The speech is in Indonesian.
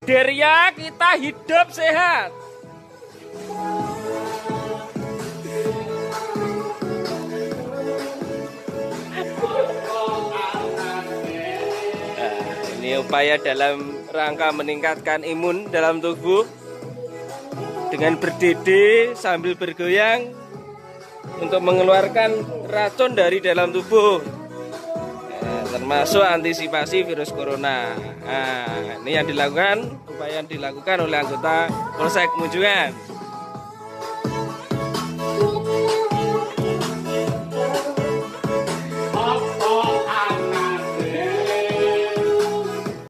Deria, kita hidup sehat. Ini upaya dalam rangka meningkatkan imun dalam tubuh dengan berdede sambil bergoyang untuk mengeluarkan racun dari dalam tubuh, termasuk antisipasi virus corona. Nah, ini yang dilakukan, upaya yang dilakukan oleh anggota Polsek Munjungan.